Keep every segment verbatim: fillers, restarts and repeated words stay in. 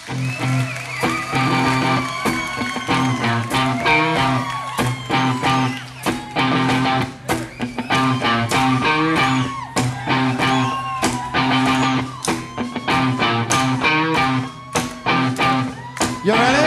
You ready?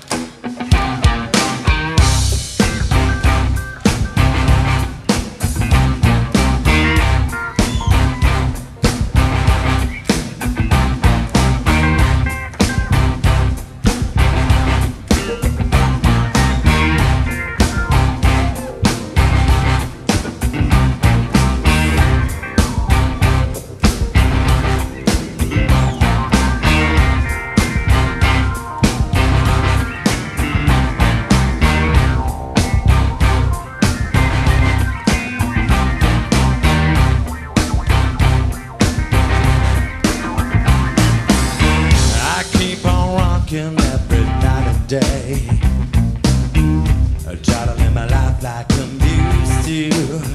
Every night and day, I try to live my life like I'm used to.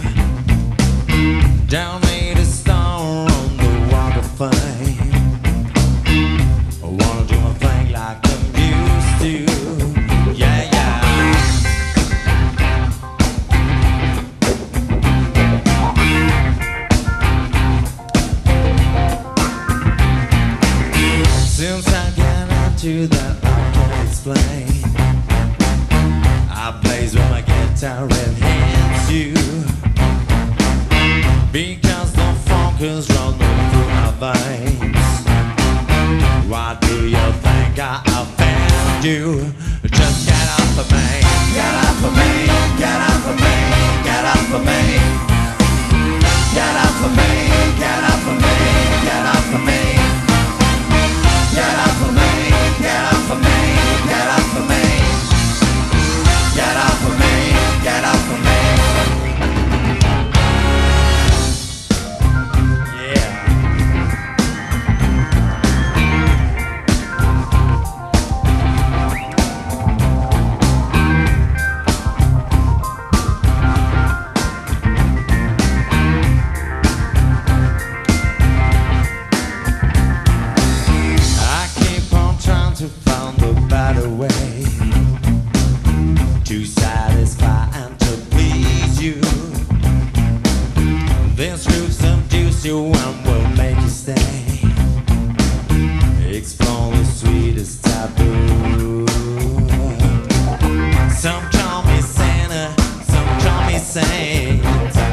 Down made a star on the walk of fame. I wanna do my thing like I'm used to. Yeah, yeah. Since I to that I can't explain, I plays with my guitar and hands you, because the funk is running through my veins. Why do you think I offend you? Just get off of me, get off of me, get off of me, get off of me, get off of me, get off of me, get off of me, get off of me. Get off of me, get off of me, get off of me, get off of me. Yeah. To find a better way to satisfy and to please you. This will seduce you and will make you stay. Explore the sweetest taboo. Some call me Santa, some call me Saint,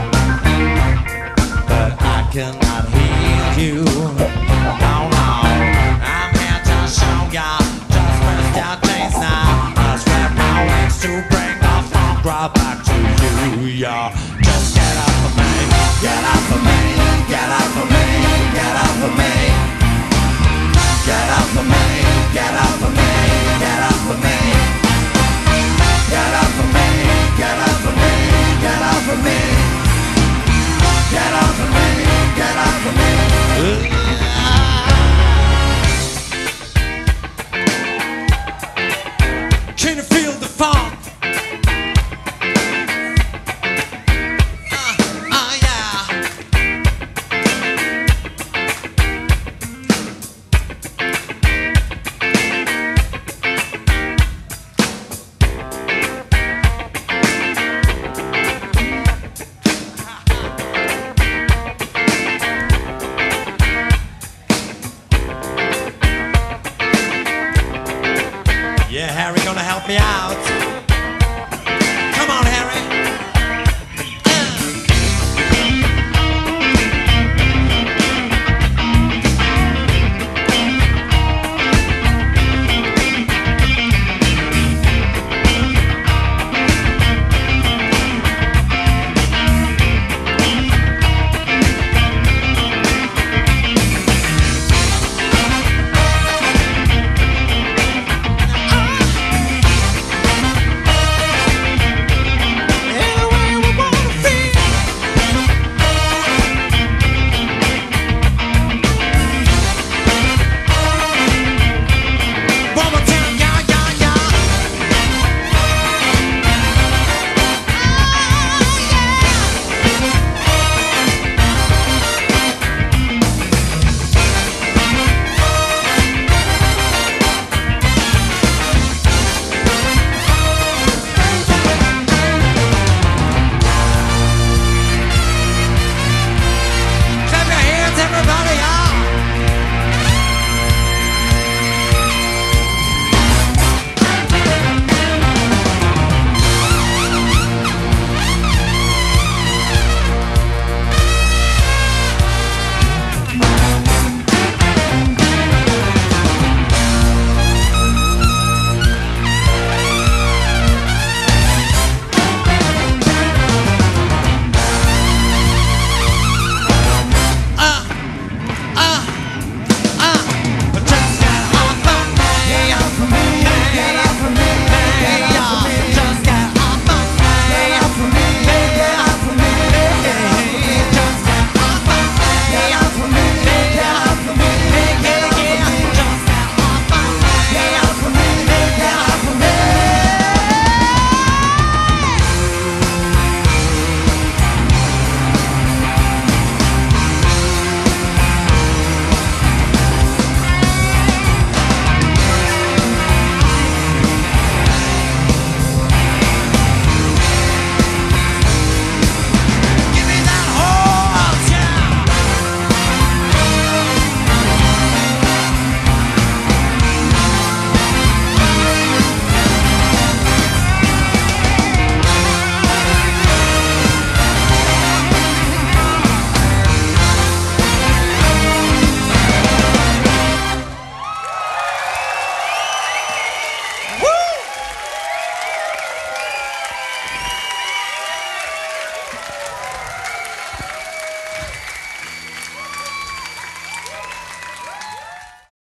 but I cannot heal you. No, no. Show ya, just rest your case now. Just wrap my wings to bring the funk right back to you, yeah. Just get off of me, get off of me, get off of me, get off of me, get off of me, get off of me, get off of me, get off of me, get off of me, get off of me, get off of me, get off of me. Can you feel the funk? Uh, uh, yeah. Yeah, Harry, gonna help me out.